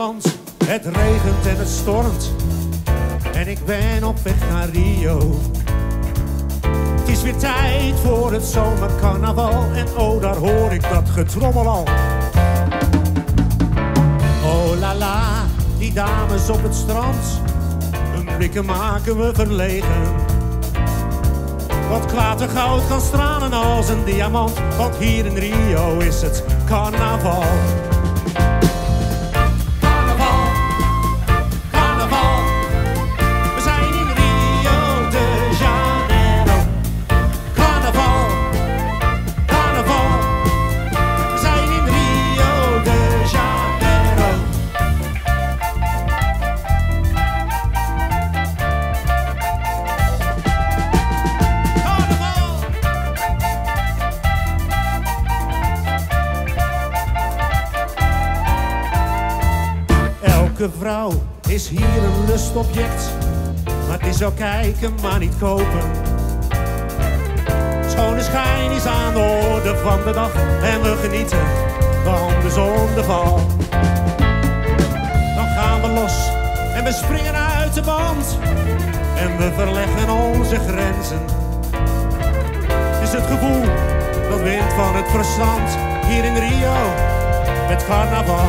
land. Het regent en het stormt en ik ben op weg naar Rio. Het is weer tijd voor het zomercarnaval en oh, daar hoor ik dat getrommel al. Oh la la, die dames op het strand, hun blikken maken me verlegen. Wat klatergoud kan stralen als een diamant, want hier in Rio is het carnaval. Elke vrouw is hier een lustobject, maar het is wel kijken, maar niet kopen. Schone schijn is aan de orde van de dag en we genieten van de zonneval. Dan gaan we los en we springen uit de band en we verleggen onze grenzen. Het is het gevoel dat wint van het verstand hier in Rio met carnaval.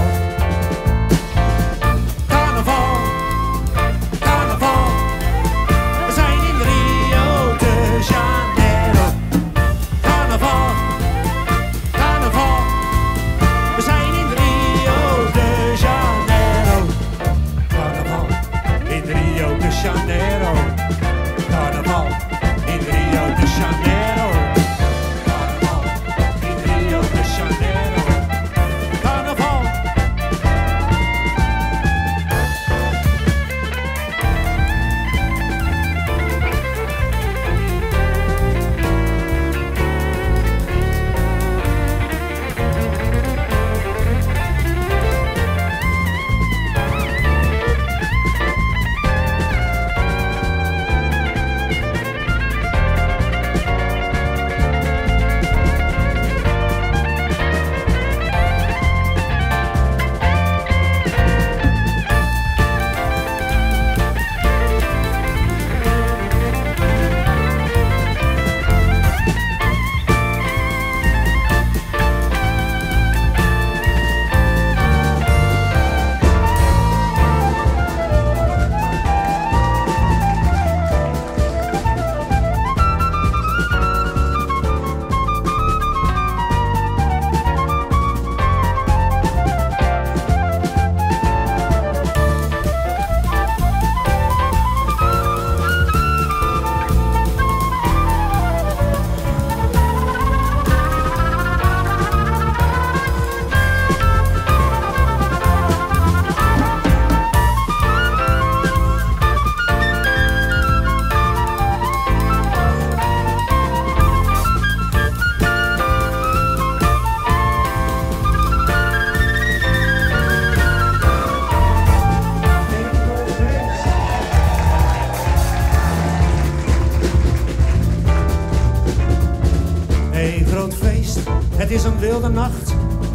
Het is een wilde nacht,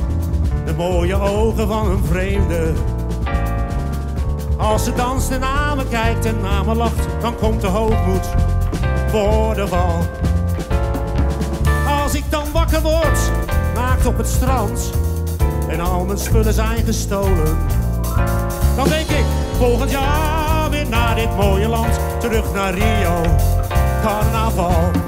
de mooie ogen van een vreemde. Als ze danst en naar me kijkt en naar me lacht, dan komt de hoogmoed voor de val. Als ik dan wakker word, naakt op het strand, en al mijn spullen zijn gestolen, dan denk ik volgend jaar weer naar dit mooie land, terug naar Rio, carnaval.